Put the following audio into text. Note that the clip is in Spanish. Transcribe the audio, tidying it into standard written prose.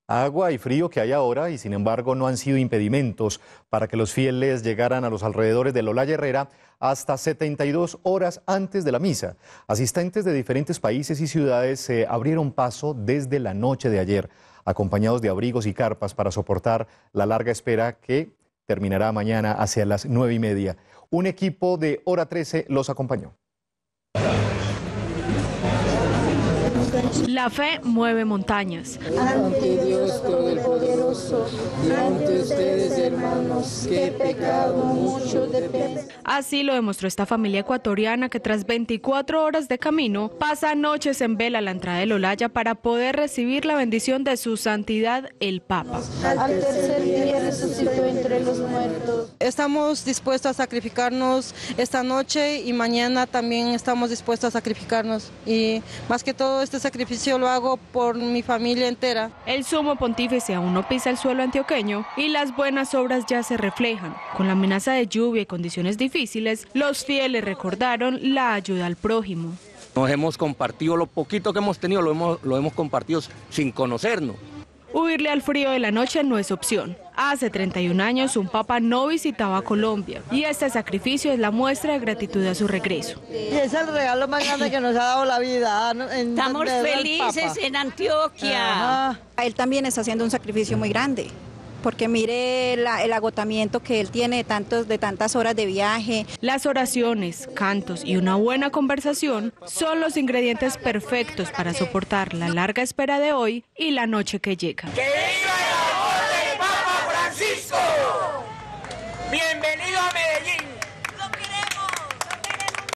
Agua y frío que hay ahora y sin embargo no han sido impedimentos para que los fieles llegaran a los alrededores del Olaya Herrera hasta 72 horas antes de la misa. Asistentes de diferentes países y ciudades se abrieron paso desde la noche de ayer, acompañados de abrigos y carpas para soportar la larga espera que terminará mañana hacia las 9:30. Un equipo de Hora 13 los acompañó. La fe mueve montañas. Ante Dios Todopoderoso y ante ustedes, hermanos, que he pecado mucho de pensar. Así lo demostró esta familia ecuatoriana que tras 24 horas de camino pasa noches en vela a la entrada del Olaya para poder recibir la bendición de su santidad el Papa. Al tercer día resucitó entre los muertos. Estamos dispuestos a sacrificarnos esta noche y mañana también estamos dispuestos a sacrificarnos. Y más que todo este sacrificio lo hago por mi familia entera. El sumo pontífice aún no pisa el suelo antioqueño y las buenas obras ya se reflejan. Con la amenaza de lluvia y condiciones difíciles, los fieles recordaron la ayuda al prójimo. Nos hemos compartido, lo poquito que hemos tenido lo hemos compartido sin conocernos. Huirle al frío de la noche no es opción. Hace 31 años un papa no visitaba Colombia y este sacrificio es la muestra de gratitud a su regreso. Y es el regalo más grande que nos ha dado la vida. Estamos felices en Antioquia. Ajá. Él también está haciendo un sacrificio muy grande, porque mire el agotamiento que él tiene de tantas horas de viaje. Las oraciones, cantos y una buena conversación son los ingredientes perfectos para soportar la larga espera de hoy y la noche que llega.